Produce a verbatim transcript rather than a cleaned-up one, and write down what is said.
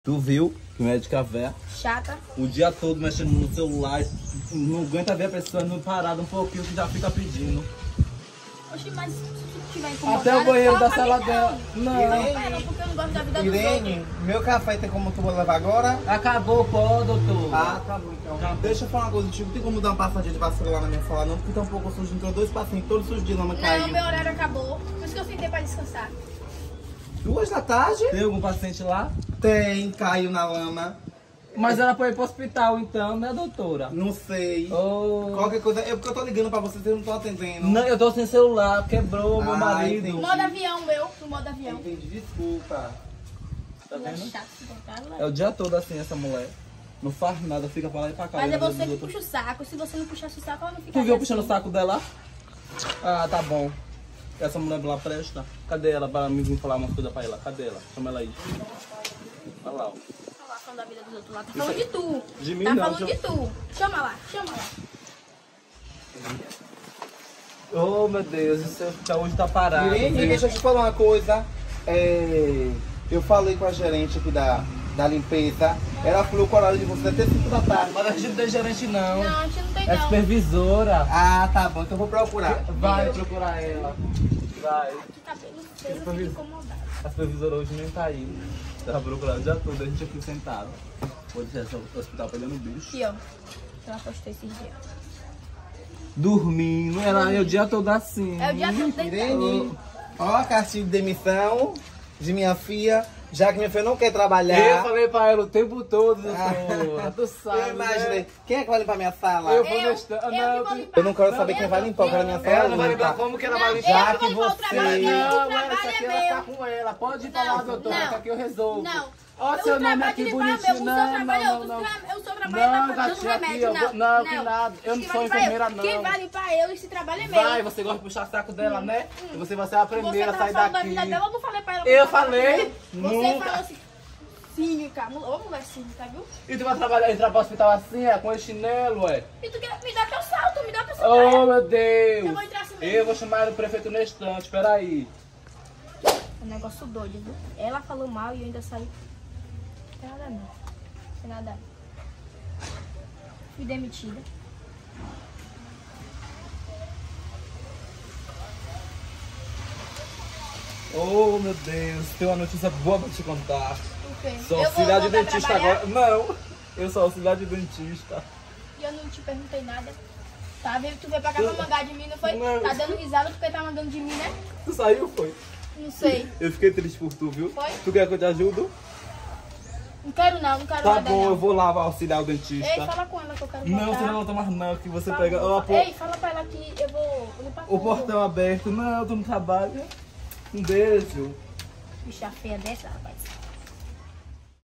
Tu viu que médica véia? Chata. O dia todo mexendo no celular, não aguenta ver a pessoa não parada um pouquinho que já fica pedindo. Oxi, mas se tu tiver incomodado... Até o banheiro da fala sala pra mim, dela. Não. Não, ela, porque eu não gosto da vida dos Irene, outros. meu café tem como tu levar agora? Acabou o pó, doutor. Ah, tá bom então. Tá. Deixa eu falar uma coisa contigo. Tem como dar uma passadinha de vassoura lá na minha sala não? Porque tá um pouco sujo. Entrou dois pacientes, todos sujos de lama, Não, caiu. meu horário acabou. Por isso que eu sentei pra descansar. Duas da tarde? Tem algum paciente lá? Tem, caiu na lama. Mas ela foi pro hospital então, né, doutora? Não sei. Oh. Qualquer coisa. É porque eu tô ligando pra vocês, vocês não estão atendendo. Não, eu tô sem celular, quebrou meu Ah, marido. entendi. Modo avião, meu. No modo avião. Entendi, desculpa. Tá Ela é vendo? chata, se botar, ela É o dia todo assim essa mulher. Não faz nada, fica pra lá e pra cá. Mas é olhando você os que outros. puxa o saco. Se você não puxasse o saco, ela não fica. Tu viu puxando o saco dela? Ah, tá bom. Essa mulher lá presta. Cadê ela para mim vir falar umas coisas pra ela? Cadê ela? Chama ela aí. Olha lá, ó. Falando da vida dos outros lá. Tá falando de tu. De mim tá não, falando deixa de tu. Chama lá, chama lá. Oh, meu Deus, o seu tá hoje tá parado. Irene, viu? deixa eu te falar uma coisa. É, eu falei com a gerente aqui da, da limpeza. Ela falou que o horário de vocês é até cinco da tarde. Mas a gente não tem gerente não. Não, a gente não tem É não. supervisora. Ah, tá bom. Então eu vou procurar. Vai procurar ela. Vai. Que cabelo feio, eu fico incomodada. A supervisora hoje nem tá aí. Tava procurando o dia todo, a gente aqui sentado. Vou deixar esse hospital pegando bicho. Aqui, ó. Ela postou esses dias. Dormindo, ela é o dia todo assim. É o dia todo deitado. Irene, ó a cartinha de demissão de minha filha. Já que minha filha não quer trabalhar. Eu falei pra ela o tempo todo, Ah. doutora. Tu sabe, Eu imaginei. né? Quem é que vai limpar minha sala? Eu Eu, vou Eu, nesta... eu Ah, que não, vou tu- limpar. não quero saber quem vai limpar, eu quero minha sala Ela não vai limpa. limpar, como que ela vai Não, limpar? eu Já que vou que limpar o você- trabalho dele, o Não, ela, trabalho essa aqui é ela tá meu. com ela. Pode ir pra Não, lá, doutora, não. essa aqui eu resolvo. Não. Ó, O seu nome trabalho aqui de limpar é bonitinho. meu, o Não, seu não, trabalho é não, outro. não. O seu trabalho é Não, tá fazendo gatinha, aqui, remédio, eu não. vou- não, que nada. Eu não Quem sou vai limpar enfermeira, eu? não. Quem vai limpar eu, esse trabalho é meu. Vai, você gosta de puxar o saco dela, né? E você vai ser a Você primeira a tava sair falando da daqui. vida dela, eu não falei pra ela. Eu pra ela falei? não. Você Nunca. falou assim, cínica, ô mulher cínica, viu? E tu vai trabalhar, entrar pro hospital assim, é, com esse chinelo, ué? E tu quer me dar teu salto, me dá teu salto. Oh, meu Deus! Eu vou entrar assim mesmo. Eu vou chamar o prefeito no instante, peraí. É um negócio doido, viu? Ela falou mal e eu ainda saí. Não tem nada não. Não tem nada. Fui demitida. Oh, meu Deus, tem uma notícia boa pra te contar. O quê? Sou Eu vou auxiliar de voltar a dentista trabalhar? agora. Não, eu sou auxiliar de dentista. E eu não te perguntei nada. Tá vendo? Tu veio pra cá pra mangar de mim, não foi? Não. Tá dando risada porque tá mandando de mim, né? Tu saiu, foi? Não sei. Eu fiquei triste por tu, viu? Foi? Tu quer que eu te ajudo? Não quero não, não quero Tá nada bom, não. eu vou lá auxiliar o dentista. Ei, fala com ela que eu quero voltar. Não, você não volta mais não, que você Fala- pega... Ó, pô, Ei, fala pra ela que eu vou limpar o tudo. portão aberto. Não, tu não trabalha. Um beijo. Bicha feia dessa, rapaz.